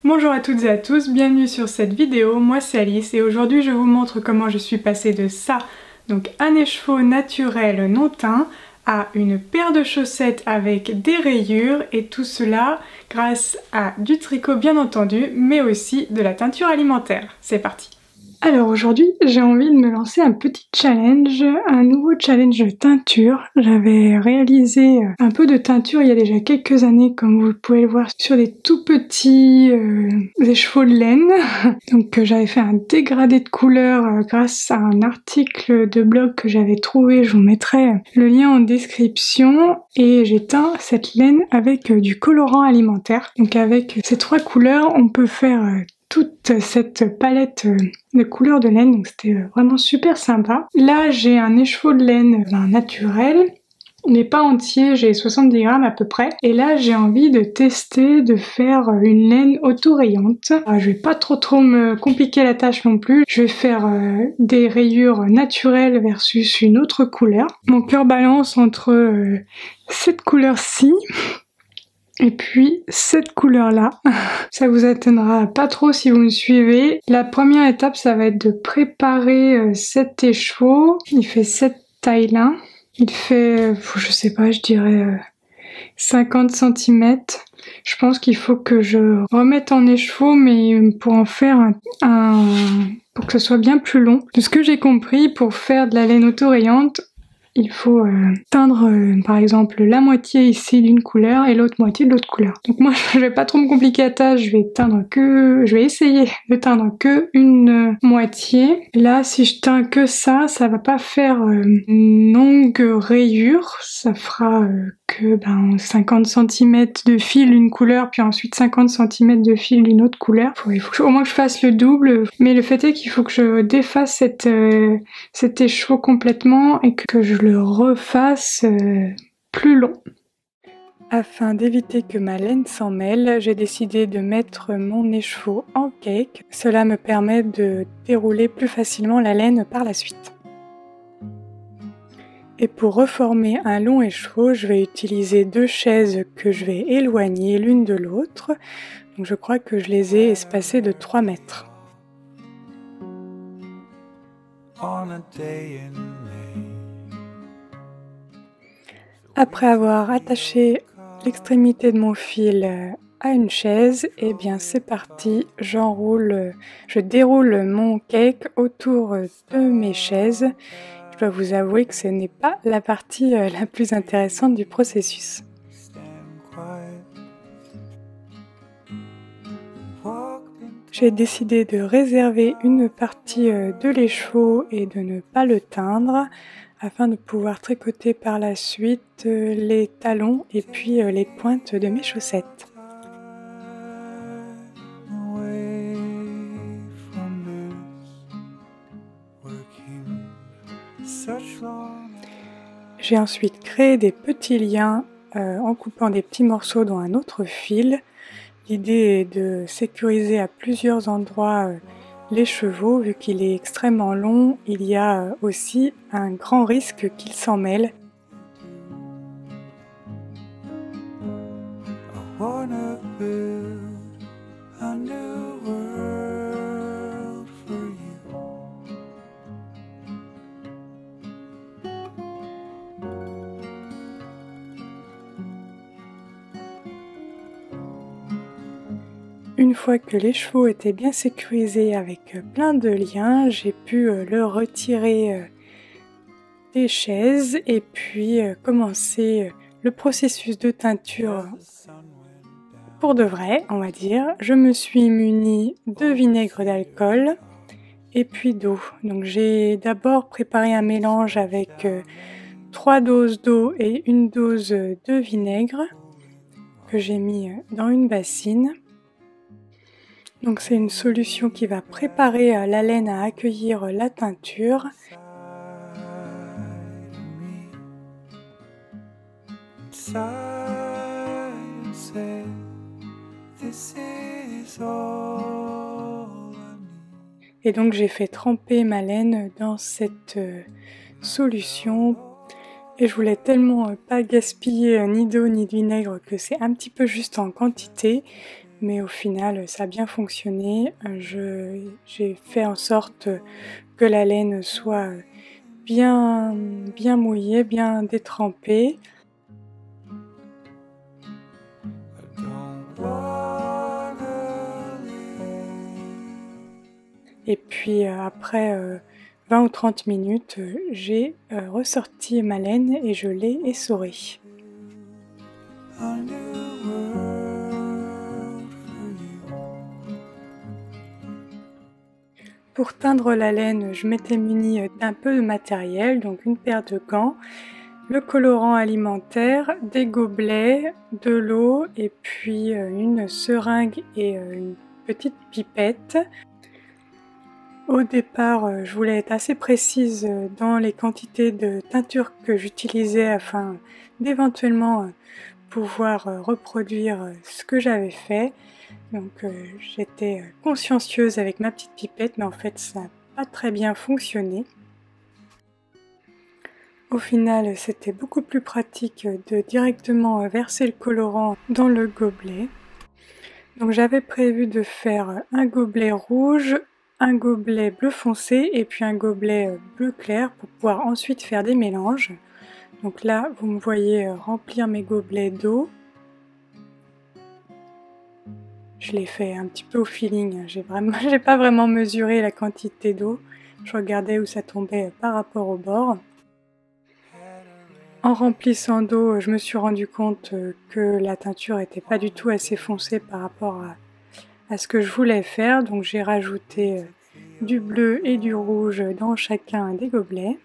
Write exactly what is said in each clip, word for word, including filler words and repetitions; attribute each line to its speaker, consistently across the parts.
Speaker 1: Bonjour à toutes et à tous, bienvenue sur cette vidéo, moi c'est Alice et aujourd'hui je vous montre comment je suis passée de ça, donc un écheveau naturel non teint, à une paire de chaussettes avec des rayures et tout cela grâce à du tricot bien entendu, mais aussi de la teinture alimentaire. C'est parti! Alors aujourd'hui j'ai envie de me lancer un petit challenge, un nouveau challenge de teinture. J'avais réalisé un peu de teinture il y a déjà quelques années comme vous pouvez le voir sur des tout petits euh, écheveaux de laine. Donc euh, j'avais fait un dégradé de couleurs euh, grâce à un article de blog que j'avais trouvé, je vous mettrai le lien en description. Et j'ai teint cette laine avec euh, du colorant alimentaire. Donc avec ces trois couleurs on peut faire euh, toute cette palette de couleurs de laine, donc c'était vraiment super sympa. Là j'ai un écheveau de laine ben, naturel, il n'est pas entier, j'ai soixante-dix grammes à peu près, et là j'ai envie de tester de faire une laine auto-rayante. Alors, je vais pas trop trop me compliquer la tâche non plus, je vais faire euh, des rayures naturelles versus une autre couleur. Mon cœur balance entre euh, cette couleur-ci et puis cette couleur là, ça vous étonnera pas trop si vous me suivez. La première étape ça va être de préparer euh, cet écheveau. Il fait cette taille là. Il fait, euh, je sais pas, je dirais euh, cinquante centimètres. Je pense qu'il faut que je remette en écheveau mais pour en faire un, un... pour que ce soit bien plus long. De ce que j'ai compris, pour faire de la laine auto-rayante, il faut euh, teindre euh, par exemple la moitié ici d'une couleur et l'autre moitié de l'autre couleur. Donc moi je vais pas trop me compliquer la tâche, je vais teindre que, je vais essayer de teindre que une euh, moitié. Là si je teins que ça, ça va pas faire euh, une longue rayure, ça fera euh, que ben, cinquante centimètres de fil d'une couleur puis ensuite cinquante centimètres de fil d'une autre couleur. Faut, il faut que je, au moins que je fasse le double, mais le fait est qu'il faut que je défasse cette, euh, cet écheveau complètement et que je le refasse euh, plus long. Afin d'éviter que ma laine s'en mêle, j'ai décidé de mettre mon écheveau en cake. Cela me permet de dérouler plus facilement la laine par la suite. Et pour reformer un long écheveau, je vais utiliser deux chaises que je vais éloigner l'une de l'autre. Donc je crois que je les ai espacées de trois mètres. Après avoir attaché l'extrémité de mon fil à une chaise, et eh bien c'est parti, j'enroule, je déroule mon cake autour de mes chaises. Je dois vous avouer que ce n'est pas la partie la plus intéressante du processus. J'ai décidé de réserver une partie de l'écheveau et de ne pas le teindre afin de pouvoir tricoter par la suite les talons et puis les pointes de mes chaussettes. J'ai ensuite créé des petits liens euh, en coupant des petits morceaux dans un autre fil. L'idée est de sécuriser à plusieurs endroits euh, l'écheveau, vu qu'il est extrêmement long, il y a euh, aussi un grand risque qu'il s'en mêle. Une fois que l'écheveau était bien sécurisé avec plein de liens, j'ai pu le retirer des chaises et puis commencer le processus de teinture pour de vrai, on va dire. Je me suis munie de vinaigre d'alcool et puis d'eau. Donc j'ai d'abord préparé un mélange avec trois doses d'eau et une dose de vinaigre que j'ai mis dans une bassine. Donc c'est une solution qui va préparer la laine à accueillir la teinture. Et donc j'ai fait tremper ma laine dans cette solution. Et je voulais tellement pas gaspiller ni d'eau ni de vinaigre que c'est un petit peu juste en quantité. mais au final ça a bien fonctionné. J'ai fait en sorte que la laine soit bien, bien mouillée, bien détrempée. Et puis euh, après euh, vingt ou trente minutes, euh, j'ai euh, ressorti ma laine et je l'ai essorée. Pour teindre la laine, je m'étais munie d'un peu de matériel, donc une paire de gants, le colorant alimentaire, des gobelets, de l'eau et puis une seringue et une petite pipette. Au départ, je voulais être assez précise dans les quantités de teinture que j'utilisais afin d'éventuellement pouvoir reproduire ce que j'avais fait. Donc euh, j'étais consciencieuse avec ma petite pipette, mais en fait ça n'a pas très bien fonctionné. Au final, c'était beaucoup plus pratique de directement verser le colorant dans le gobelet. Donc j'avais prévu de faire un gobelet rouge, un gobelet bleu foncé et puis un gobelet bleu clair pour pouvoir ensuite faire des mélanges. Donc là, vous me voyez remplir mes gobelets d'eau. Je l'ai fait un petit peu au feeling, j'ai vraiment, j'ai pas vraiment mesuré la quantité d'eau. Je regardais où ça tombait par rapport au bord. En remplissant d'eau, je me suis rendu compte que la teinture n'était pas du tout assez foncée par rapport à, à ce que je voulais faire. Donc j'ai rajouté du bleu et du rouge dans chacun des gobelets.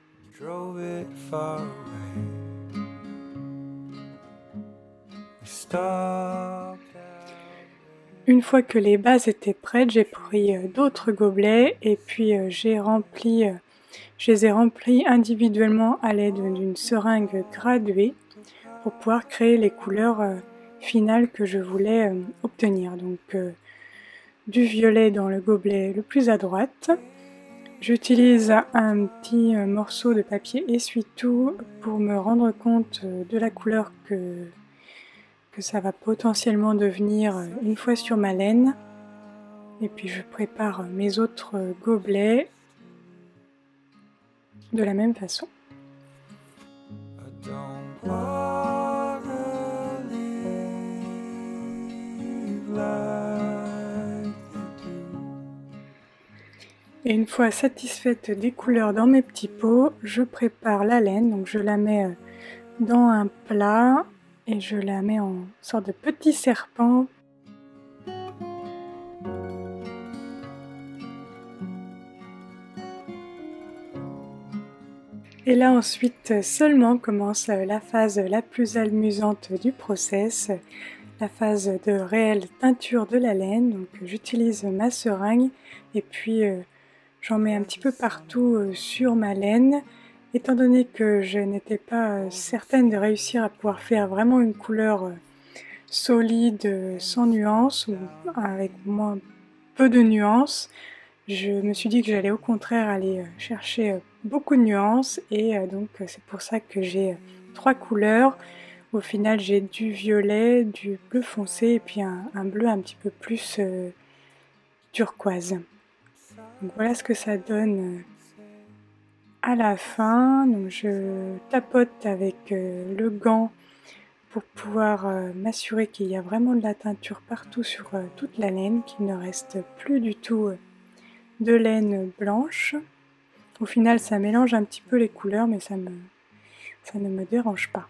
Speaker 1: Une fois que les bases étaient prêtes, j'ai pris d'autres gobelets et puis j'ai rempli, je les ai remplis individuellement à l'aide d'une seringue graduée pour pouvoir créer les couleurs finales que je voulais obtenir. Donc du violet dans le gobelet le plus à droite. J'utilise un petit morceau de papier essuie-tout pour me rendre compte de la couleur que que ça va potentiellement devenir une fois sur ma laine. Et puis je prépare mes autres gobelets de la même façon. Et une fois satisfaite des couleurs dans mes petits pots, je prépare la laine. Donc je la mets dans un plat et je la mets en sorte de petit serpent. Et là ensuite seulement commence la phase la plus amusante du process, la phase de réelle teinture de la laine. Donc j'utilise ma seringue et puis euh, j'en mets un petit peu partout euh, sur ma laine. Étant donné que je n'étais pas certaine de réussir à pouvoir faire vraiment une couleur solide, sans nuances, ou avec moins peu de nuances, je me suis dit que j'allais au contraire aller chercher beaucoup de nuances et donc c'est pour ça que j'ai trois couleurs. Au final j'ai du violet, du bleu foncé et puis un, un bleu un petit peu plus euh, turquoise. Donc voilà ce que ça donne à la fin. Donc je tapote avec euh, le gant pour pouvoir euh, m'assurer qu'il y a vraiment de la teinture partout sur euh, toute la laine, qu'il ne reste plus du tout euh, de laine blanche. Au final ça mélange un petit peu les couleurs mais ça, me, ça ne me dérange pas.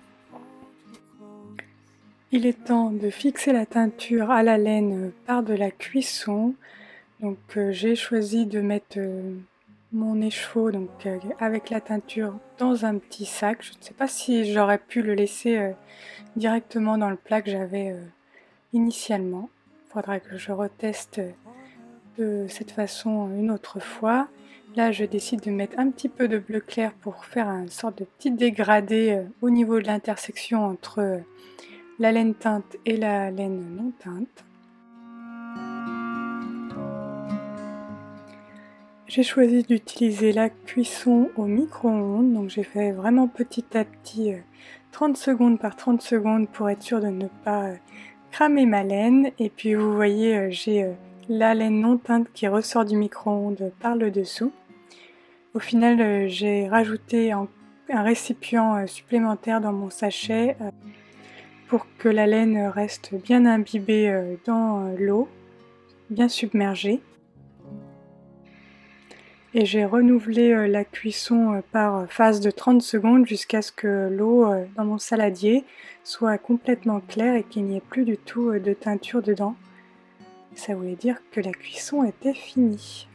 Speaker 1: Il est temps de fixer la teinture à la laine par de la cuisson. Donc euh, j'ai choisi de mettre euh, mon écheveau donc, euh, avec la teinture dans un petit sac. Je ne sais pas si j'aurais pu le laisser euh, directement dans le plat que j'avais euh, initialement. Il faudra que je reteste de cette façon une autre fois. Là je décide de mettre un petit peu de bleu clair pour faire une sorte de petit dégradé euh, au niveau de l'intersection entre euh, la laine teinte et la laine non teinte. J'ai choisi d'utiliser la cuisson au micro-ondes, donc j'ai fait vraiment petit à petit trente secondes par trente secondes pour être sûre de ne pas cramé ma laine et puis vous voyez euh, j'ai euh, la laine non teinte qui ressort du micro-ondes par le dessous. Au final euh, j'ai rajouté un, un récipient euh, supplémentaire dans mon sachet euh, pour que la laine reste bien imbibée euh, dans euh, l'eau, bien submergée. Et j'ai renouvelé euh, la cuisson euh, par phase de trente secondes jusqu'à ce que l'eau euh, dans mon saladier soit complètement claire et qu'il n'y ait plus du tout euh, de teinture dedans. Ça voulait dire que la cuisson était finie.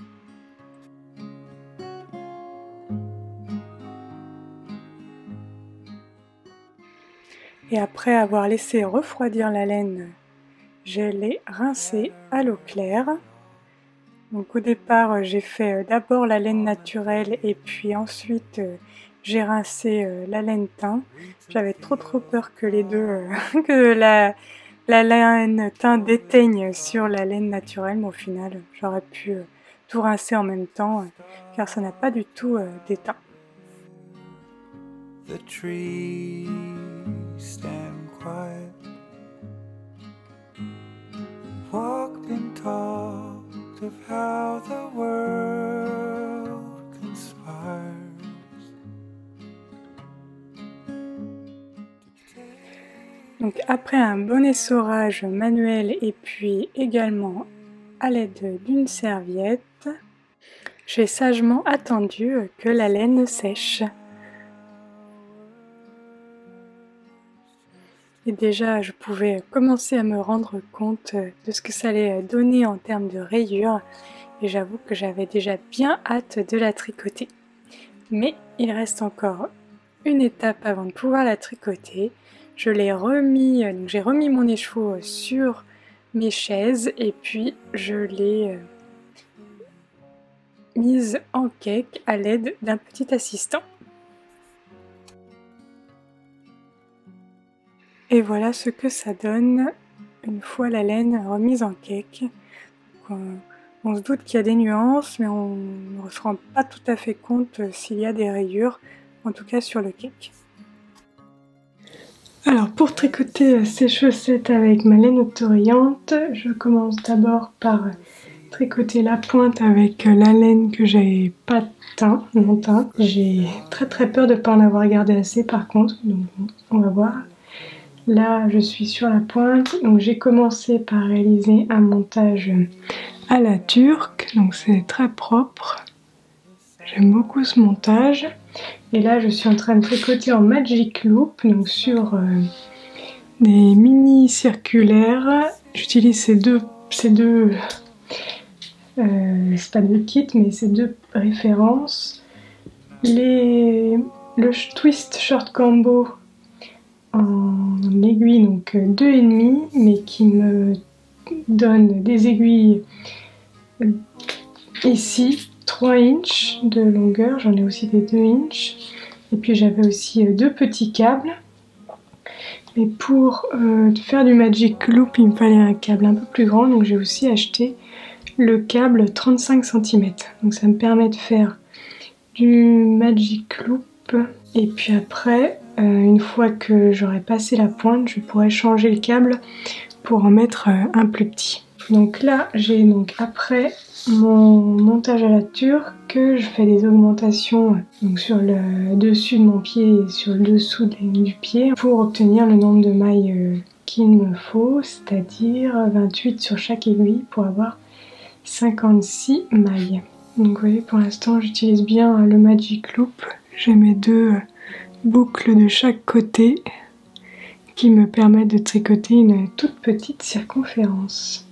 Speaker 1: Et après avoir laissé refroidir la laine, je l'ai rincée à l'eau claire. Donc au départ j'ai fait d'abord la laine naturelle et puis ensuite euh, j'ai rincé euh, la laine teint. J'avais trop trop peur que les deux, euh, que la, la laine teint déteigne sur la laine naturelle, mais au final j'aurais pu euh, tout rincer en même temps euh, car ça n'a pas du tout euh, déteint.
Speaker 2: The trees stand quiet, walked and talked of how the world conspires.
Speaker 1: Donc après un bon essorage manuel et puis également à l'aide d'une serviette, j'ai sagement attendu que la laine sèche. Et déjà, je pouvais commencer à me rendre compte de ce que ça allait donner en termes de rayures. Et j'avoue que j'avais déjà bien hâte de la tricoter. Mais il reste encore une étape avant de pouvoir la tricoter. Je l'ai remis, donc j'ai remis mon écheveau sur mes chaises et puis je l'ai mise en cake à l'aide d'un petit assistant. Et voilà ce que ça donne une fois la laine remise en cake. On, on se doute qu'il y a des nuances, mais on ne se rend pas tout à fait compte s'il y a des rayures, en tout cas sur le cake. Alors pour tricoter ces chaussettes avec ma laine octoriante, je commence d'abord par tricoter la pointe avec la laine que j'avais pas teint, non teinte. J'ai très très peur de ne pas en avoir gardé assez par contre, donc on va voir. Là, je suis sur la pointe, donc j'ai commencé par réaliser un montage à la turque, donc c'est très propre. J'aime beaucoup ce montage. Et là, je suis en train de tricoter en magic loop, donc sur euh, des mini circulaires. J'utilise ces deux, ces deux, euh, c'est pas deux kits, mais ces deux références. Les, le twist short combo en aiguille, donc deux virgule cinq, mais qui me donne des aiguilles ici trois inches de longueur, j'en ai aussi des deux inches, et puis j'avais aussi deux petits câbles. Mais pour euh, faire du magic loop, il me fallait un câble un peu plus grand, donc j'ai aussi acheté le câble trente-cinq centimètres. Donc ça me permet de faire du magic loop, et puis après, euh, une fois que j'aurai passé la pointe, je pourrai changer le câble pour en mettre euh, un plus petit. Donc là, j'ai donc après mon montage à la turque, je fais des augmentations donc sur le dessus de mon pied et sur le dessous de la ligne du pied pour obtenir le nombre de mailles euh, qu'il me faut, c'est-à-dire vingt-huit sur chaque aiguille pour avoir cinquante-six mailles. Donc vous voyez, pour l'instant j'utilise bien le magic loop, j'ai mes deux boucles de chaque côté qui me permettent de tricoter une toute petite circonférence.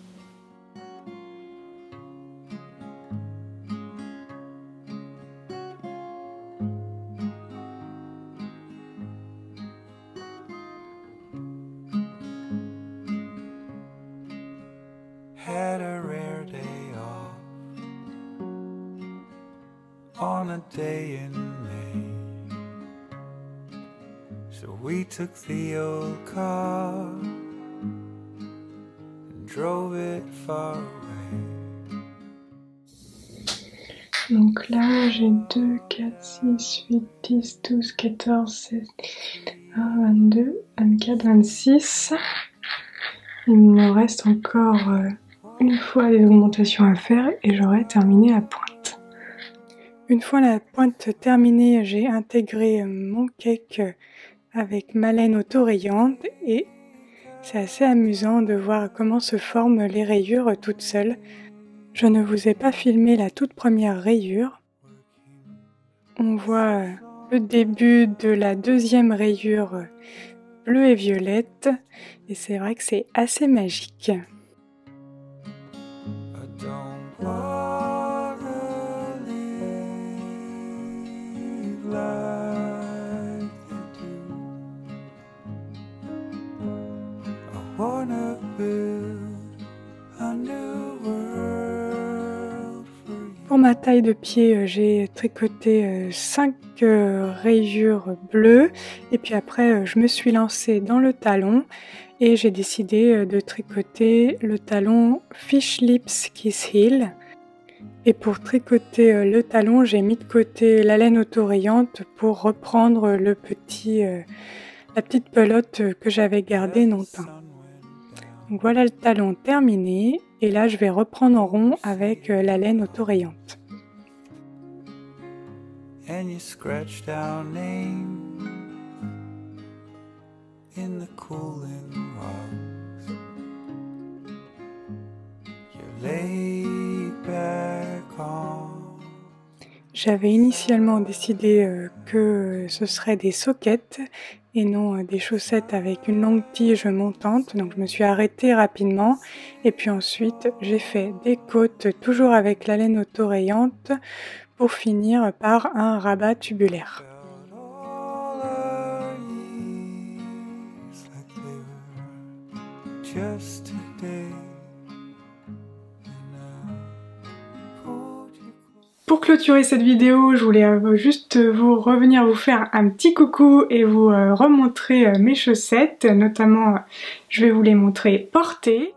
Speaker 2: Had a rare day off on a day in May, so we took the old car and drove it far away.
Speaker 1: Donc là j'ai deux, quatre, six, huit, dix, douze, quatorze, seize, vingt, vingt-deux, vingt-quatre, vingt-six. Il me reste encore euh, une fois des augmentations à faire et j'aurai terminé la pointe. Une fois la pointe terminée, j'ai intégré mon cake avec ma laine autorayante et c'est assez amusant de voir comment se forment les rayures toutes seules. Je ne vous ai pas filmé la toute première rayure. On voit le début de la deuxième rayure bleue et violette et c'est vrai que c'est assez magique. Pour ma taille de pied, j'ai tricoté cinq rayures bleues et puis après je me suis lancée dans le talon et j'ai décidé de tricoter le talon Fish Lips Kiss Heel. Et pour tricoter le talon, j'ai mis de côté la laine autorayante pour reprendre le petit, la petite pelote que j'avais gardée non teint. Donc voilà le talon terminé et là je vais reprendre en rond avec la laine autorayante. And you scratched our name in the cooling rocks. You lay back on. J'avais initialement décidé euh, que ce serait des soquettes et non euh, des chaussettes avec une longue tige montante, donc je me suis arrêtée rapidement et puis ensuite j'ai fait des côtes toujours avec la laine autorayante pour finir par un rabat tubulaire. Pour clôturer cette vidéo, je voulais juste vous revenir vous faire un petit coucou et vous remontrer mes chaussettes, notamment je vais vous les montrer portées.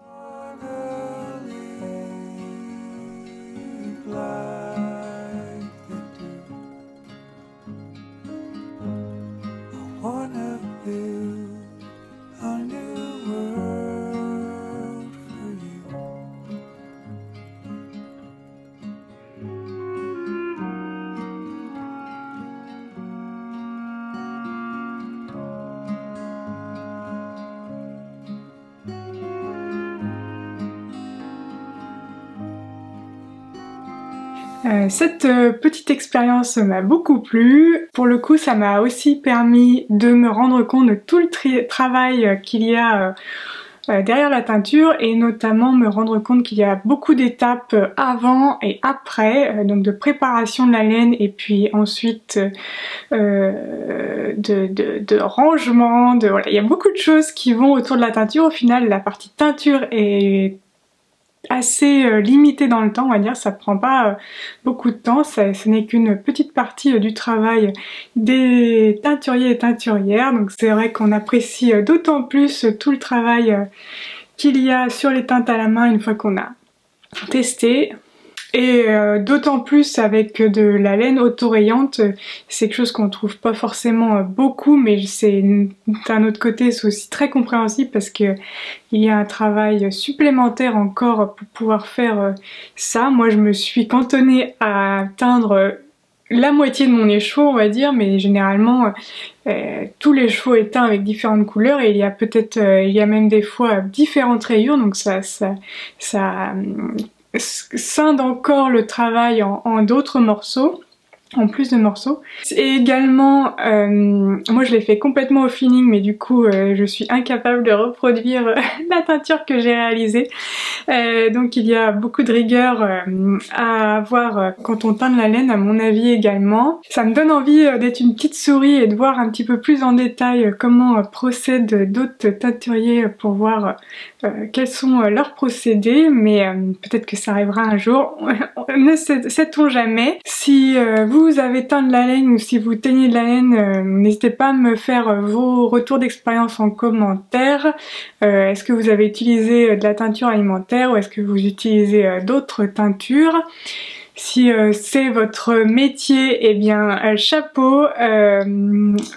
Speaker 1: Euh, cette euh, petite expérience m'a beaucoup plu. Pour le coup, ça m'a aussi permis de me rendre compte de tout le travail qu'il y a euh, euh, derrière la teinture et notamment me rendre compte qu'il y a beaucoup d'étapes avant et après, euh, donc de préparation de la laine et puis ensuite euh, de, de, de rangement, de, voilà. Il y a beaucoup de choses qui vont autour de la teinture. Au final, la partie teinture est assez euh, limité dans le temps, on va dire, ça prend pas euh, beaucoup de temps, ça, ce n'est qu'une petite partie euh, du travail des teinturiers et teinturières, donc c'est vrai qu'on apprécie euh, d'autant plus euh, tout le travail euh, qu'il y a sur les teintes à la main une fois qu'on a testé. Et euh, d'autant plus avec de la laine autorayante, c'est quelque chose qu'on trouve pas forcément beaucoup, mais c'est d'un autre côté c'est aussi très compréhensible parce que il y a un travail supplémentaire encore pour pouvoir faire ça. Moi je me suis cantonnée à teindre la moitié de mon écheveau on va dire, mais généralement euh, tous les chevaux est teints avec différentes couleurs et il y a peut-être, euh, il y a même des fois différentes rayures, donc ça, ça, ça scinde encore le travail en, en d'autres morceaux, en plus de morceaux. Et également, euh, moi je l'ai fait complètement au feeling, mais du coup euh, je suis incapable de reproduire euh, la teinture que j'ai réalisée. Euh, donc il y a beaucoup de rigueur euh, à avoir euh, quand on teint de la laine, à mon avis également. Ça me donne envie euh, d'être une petite souris et de voir un petit peu plus en détail euh, comment euh, procèdent d'autres teinturiers pour voir euh, quels sont euh, leurs procédés, mais euh, peut-être que ça arrivera un jour, ne sait-on jamais. Si euh, vous vous avez teint de la laine ou si vous teignez de la laine, euh, n'hésitez pas à me faire vos retours d'expérience en commentaire. Euh, est-ce que vous avez utilisé de la teinture alimentaire ou est-ce que vous utilisez euh, d'autres teintures? Si euh, c'est votre métier, eh bien euh, chapeau. Euh,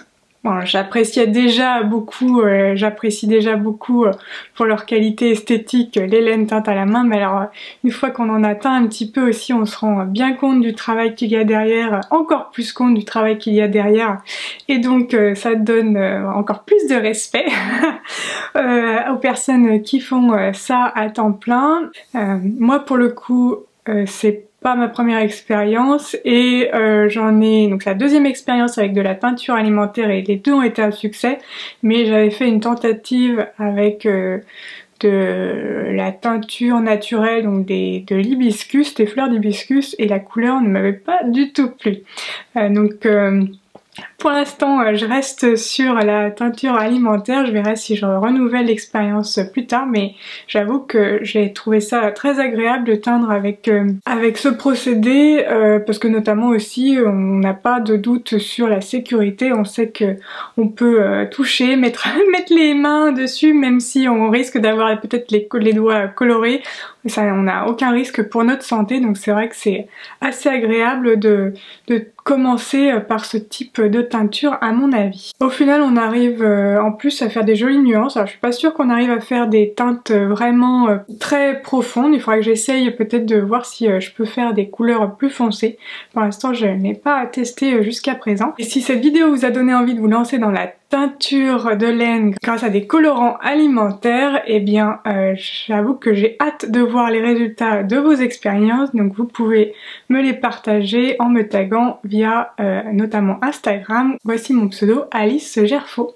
Speaker 1: Bon, j'appréciais déjà beaucoup, euh, j'apprécie déjà beaucoup euh, pour leur qualité esthétique euh, les laines teintes à la main, mais alors euh, une fois qu'on en a teint un petit peu aussi, on se rend bien compte du travail qu'il y a derrière, encore plus compte du travail qu'il y a derrière, et donc euh, ça donne euh, encore plus de respect euh, aux personnes qui font euh, ça à temps plein. Euh, moi pour le coup, euh, c'est pas ma première expérience et euh, j'en ai donc la deuxième expérience avec de la teinture alimentaire et les deux ont été un succès, mais j'avais fait une tentative avec euh, de la teinture naturelle, donc des, de l'hibiscus, des fleurs d'hibiscus, et la couleur ne m'avait pas du tout plu. Euh, donc euh, pour l'instant, je reste sur la teinture alimentaire, je verrai si je renouvelle l'expérience plus tard, mais j'avoue que j'ai trouvé ça très agréable de teindre avec, euh, avec ce procédé, euh, parce que notamment aussi, on n'a pas de doute sur la sécurité, on sait que on peut euh, toucher, mettre, mettre les mains dessus, même si on risque d'avoir peut-être les, les doigts colorés, ça, on n'a aucun risque pour notre santé, donc c'est vrai que c'est assez agréable de, de commencer par ce type de teinture à mon avis. Au final on arrive euh, en plus à faire des jolies nuances. Alors je suis pas sûre qu'on arrive à faire des teintes vraiment euh, très profondes, il faudra que j'essaye peut-être de voir si euh, je peux faire des couleurs plus foncées. Pour l'instant je n'ai pas testé euh, jusqu'à présent. Et si cette vidéo vous a donné envie de vous lancer dans la teinture de laine grâce à des colorants alimentaires, eh bien euh, j'avoue que j'ai hâte de voir les résultats de vos expériences, donc vous pouvez me les partager en me taguant via euh, notamment Instagram. Voici mon pseudo Alice Gerfaux.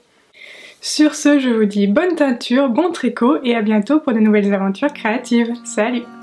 Speaker 1: Sur ce, je vous dis bonne teinture, bon tricot et à bientôt pour de nouvelles aventures créatives. Salut!